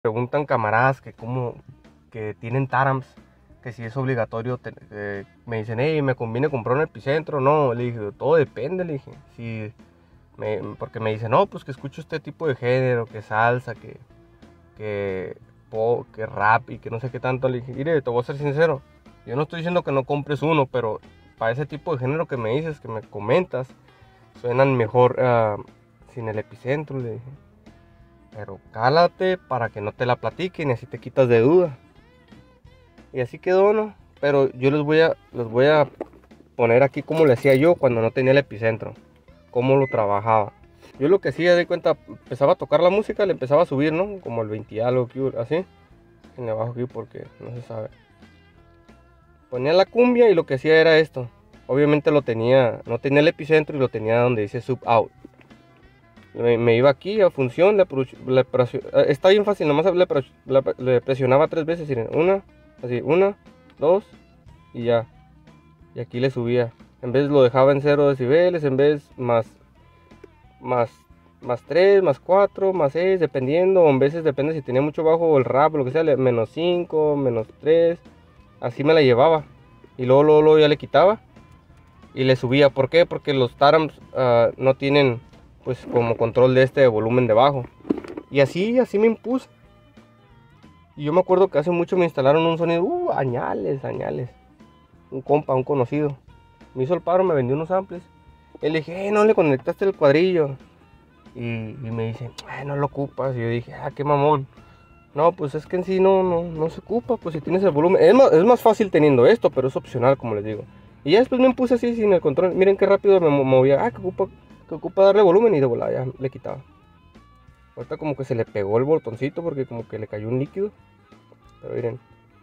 Preguntan camaradas que cómo, que tienen Tarams, que si es obligatorio, me dicen, hey, ¿me conviene comprar un Epicentro? No, le dije, todo depende, le dije, si, porque me dicen, no, pues que escucho este tipo de género, que salsa, que pop, que rap y que no sé qué tanto. Le dije, mire, te voy a ser sincero, yo no estoy diciendo que no compres uno, pero para ese tipo de género que me dices, que me comentas, suenan mejor sin el Epicentro, le dije. Pero cálate para que no te la platiquen y así te quitas de duda. Y así quedó, ¿no? Pero yo les voy a poner aquí cómo le hacía yo cuando no tenía el Epicentro. Cómo lo trabajaba. Yo lo que hacía, de cuenta, empezaba a tocar la música, le empezaba a subir, ¿no? Como el 20 y algo, así. En le bajo aquí porque no se sabe. Ponía la cumbia y lo que hacía era esto. Obviamente no tenía el Epicentro y lo tenía donde dice sub out. Me iba aquí a función, está bien fácil, nomás le presionaba 3 veces, una, así, una, dos y ya. Y aquí le subía. En vez lo dejaba en 0 decibeles, en vez más, más 3, más 4, más 6, dependiendo. O en veces depende si tenía mucho bajo o el rap, o lo que sea, menos 5, menos 3. Así me la llevaba. Y luego ya le quitaba y le subía. ¿Por qué? Porque los Tarams no tienen pues como control de este volumen de bajo. Y así me impuse. Y yo me acuerdo que hace mucho me instalaron un sonido, añales. Un compa, un conocido. Me hizo el paro, me vendió unos amplis. Y le dije, no le conectaste el cuadrillo. Y me dice, no lo ocupas. Y yo dije, qué mamón. No, pues es que en sí no se ocupa, pues si tienes el volumen. Es más fácil teniendo esto, pero es opcional, como les digo. Y ya después me puse así sin el control. Miren qué rápido me movía. Que ocupa darle volumen y de volada ya le quitaba. Ahorita como que se le pegó el botoncito porque como que le cayó un líquido. Pero miren.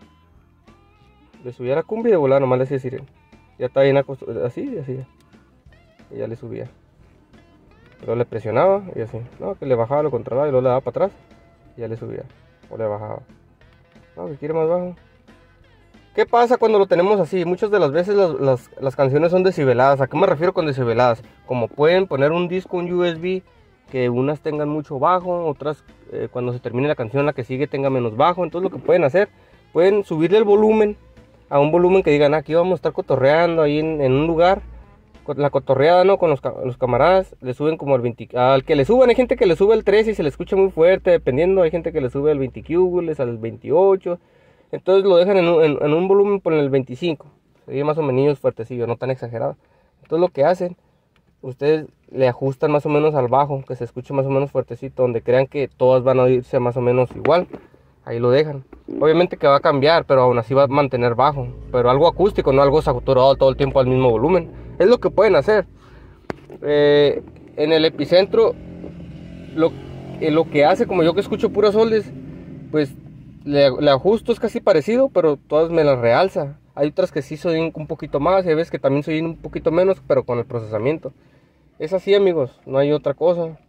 Le subía la cumbia y de volada nomás le hacía así. Ya está bien acostumbrado. Así. Y ya le subía. Luego le presionaba y así. No, que le bajaba, lo controlaba y luego le daba para atrás. Y ya le subía. O le bajaba. No, que quiere más bajo. ¿Qué pasa cuando lo tenemos así? Muchas de las veces las canciones son decibeladas. ¿A qué me refiero con decibeladas? Como pueden poner un disco, un USB, que unas tengan mucho bajo, otras cuando se termine la canción la que sigue tenga menos bajo. Entonces lo que pueden hacer, pueden subirle el volumen a un volumen que digan, aquí vamos a estar cotorreando ahí en un lugar. La cotorreada, ¿no? Con los camaradas, le suben como el 20, al que le suban, hay gente que le sube el 13 y se le escucha muy fuerte, dependiendo, hay gente que le sube el 20 cubiles, al 28, entonces lo dejan en un volumen por el 25, sería más o menos fuertecillo, no tan exagerado. Entonces lo que hacen, ustedes le ajustan más o menos al bajo, que se escuche más o menos fuertecito, donde crean que todas van a oírse más o menos igual, ahí lo dejan. Obviamente que va a cambiar, pero aún así va a mantener bajo, pero algo acústico, no algo saturado todo el tiempo al mismo volumen. Es lo que pueden hacer. En el Epicentro, lo que hace, como yo que escucho puras soles, pues le ajusto, es casi parecido, pero todas me las realza. Hay otras que sí soy un poquito más, y hay veces que también soy un poquito menos, pero con el procesamiento. Es así, amigos, no hay otra cosa.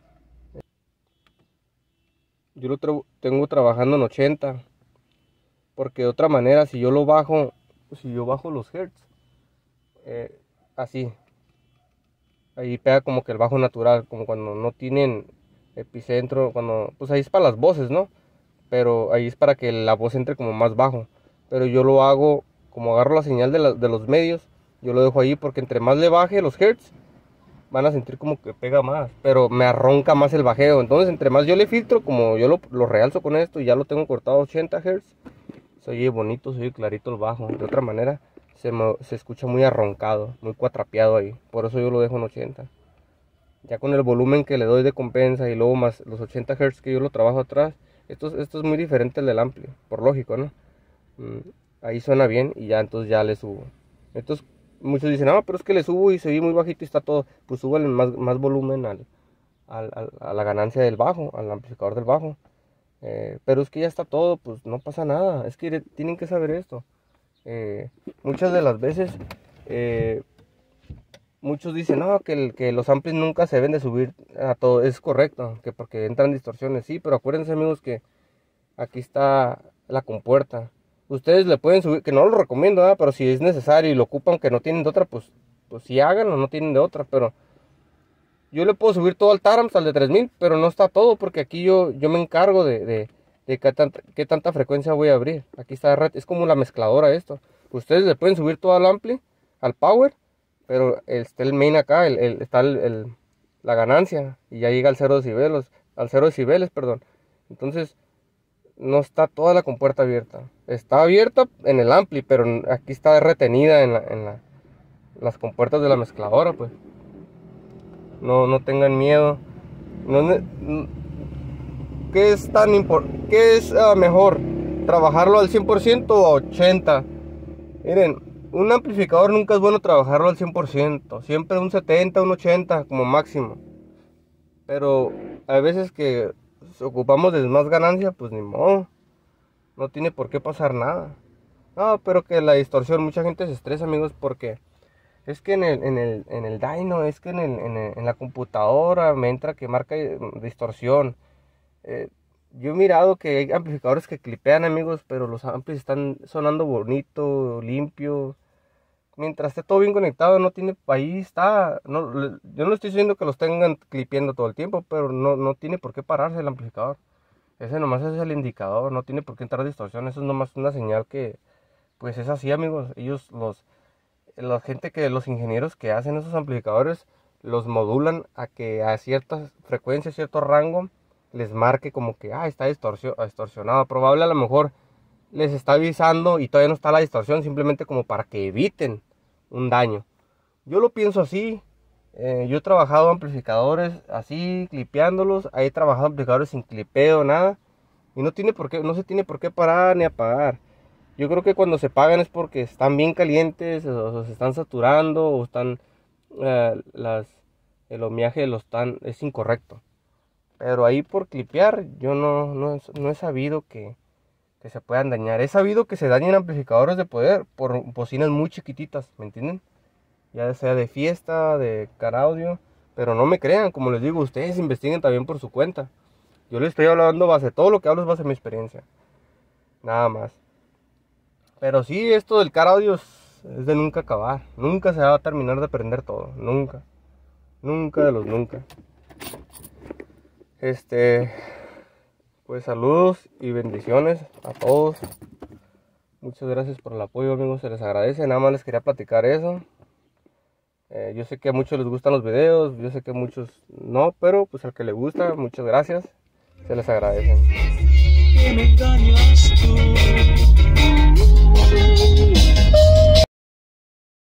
Yo tengo trabajando en 80, porque de otra manera, si yo bajo los hertz, así, ahí pega como que el bajo natural, como cuando no tienen Epicentro, pues ahí es para las voces, ¿no? Pero ahí es para que la voz entre como más bajo. Pero yo lo hago, como agarro la señal de los medios, yo lo dejo ahí porque entre más le baje los hertz, van a sentir como que pega más, pero me arronca más el bajeo. Entonces entre más yo le filtro, como yo lo realzo con esto y ya lo tengo cortado a 80 hertz, se oye bonito, se oye clarito el bajo. De otra manera se escucha muy arroncado, muy cuatrapeado ahí. Por eso yo lo dejo en 80. Ya con el volumen que le doy de compensa y luego más los 80 Hz que yo lo trabajo atrás, esto es muy diferente al del amplio, por lógico, ¿no? Ahí suena bien y ya entonces ya le subo. Entonces muchos dicen, pero es que le subo y se oye muy bajito y está todo. Pues súbale más volumen a la ganancia del bajo, al amplificador del bajo. Pero es que ya está todo, pues no pasa nada. Es que tienen que saber esto. Muchas de las veces muchos dicen que los amplis nunca se deben de subir a todo. Es correcto, que porque entran distorsiones, sí, pero acuérdense, amigos, que aquí está la compuerta. Ustedes le pueden subir, que no lo recomiendo, pero si es necesario y lo ocupan, que no tienen de otra, pues sí háganlo, no tienen de otra. Pero yo le puedo subir todo al Tarams, al de 3000, pero no está todo, porque aquí yo me encargo de de qué tanta frecuencia voy a abrir. Aquí está, es como la mezcladora esto. Ustedes le pueden subir todo al ampli, al power, pero está el main acá, está la ganancia, y ya llega al 0 decibeles, perdón. Entonces, no está toda la compuerta abierta. Está abierta en el ampli, pero aquí está retenida en las compuertas de la mezcladora, pues. No tengan miedo. ¿Qué es mejor? ¿Trabajarlo al 100% o 80%? Miren, un amplificador nunca es bueno trabajarlo al 100%. Siempre un 70, un 80 como máximo. Pero hay veces que ocupamos de más ganancia, pues ni modo. No tiene por qué pasar nada. No, pero que la distorsión, mucha gente se estresa, amigos, porque es que en el dyno, es que en la computadora me entra que marca distorsión. Yo he mirado que hay amplificadores que clipean, amigos, pero los amplis están sonando bonito, limpio. Mientras esté todo bien conectado, no tiene, ahí está. No, yo no estoy diciendo que los tengan clipeando todo el tiempo, pero no tiene por qué pararse el amplificador. Ese nomás es el indicador, no tiene por qué entrar distorsión. Eso es nomás una señal que, pues es así, amigos. Ellos, los ingenieros que hacen esos amplificadores, los modulan a que a ciertas frecuencias, cierto rango, les marque como que está distorsionado. Probable a lo mejor les está avisando y todavía no está la distorsión, simplemente como para que eviten un daño. Yo lo pienso así. Yo he trabajado amplificadores así, clipeándolos. He trabajado amplificadores sin clipeo, nada. Y no se tiene por qué parar ni apagar. Yo creo que cuando se pagan es porque están bien calientes, o se están saturando, o están el ohmiaje es incorrecto. Pero ahí por clipear, yo no he sabido que se puedan dañar. He sabido que se dañan amplificadores de poder por bocinas muy chiquititas, ¿me entienden? Ya sea de fiesta, de car audio. Pero no me crean, como les digo, ustedes investiguen también por su cuenta. Yo les estoy hablando todo lo que hablo es base de mi experiencia. Nada más. Pero sí, esto del car audio es de nunca acabar. Nunca se va a terminar de aprender todo. Nunca. Nunca de los nunca. Pues saludos y bendiciones a todos. Muchas gracias por el apoyo, amigos. Se les agradece. Nada más les quería platicar eso. Yo sé que a muchos les gustan los videos. Yo sé que a muchos no. Pero pues al que le gusta, muchas gracias. Se les agradece. Que me engañas tú.